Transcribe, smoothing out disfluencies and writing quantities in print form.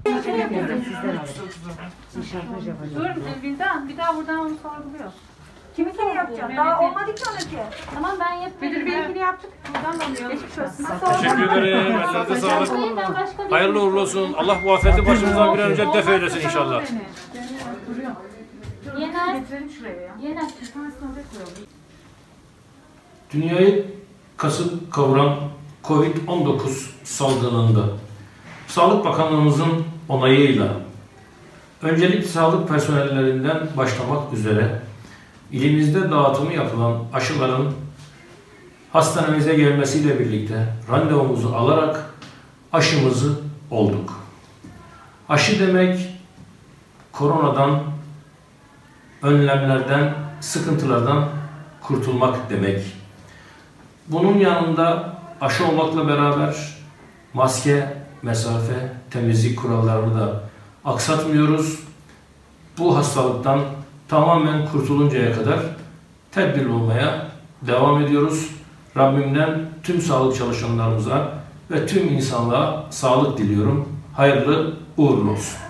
Dur Vildan, bir daha buradan onu sorguluyor. Kiminkini yapacağım? Daha olmadı ki onunki. Tamam ben yapayım. Müdür benimkini yaptık. Buradan da alıyor. Geçmiş olsun. Teşekkür ederim. Ellerinize sağlık. Hayırlı uğurlu olsun. Allah bu afeti başımızdan bir an önce def eylesin inşallah. Yener. Getirelim şuraya ya. Yener. Bir tanesini oraya koyalım. Dünyayı kasıp kavuran Covid-19 salgınında Sağlık Bakanlığımızın onayıyla öncelikle sağlık personellerinden başlamak üzere ilimizde dağıtımı yapılan aşıların hastanemize gelmesiyle birlikte randevumuzu alarak aşımızı olduk. Aşı demek koronadan, önlemlerden, sıkıntılardan kurtulmak demek. Bunun yanında aşı olmakla beraber maske, mesafe, temizlik kurallarını da aksatmıyoruz. Bu hastalıktan tamamen kurtuluncaya kadar tedbirli olmaya devam ediyoruz. Rabbimden tüm sağlık çalışanlarımıza ve tüm insanlığa sağlık diliyorum. Hayırlı uğurlu olsun.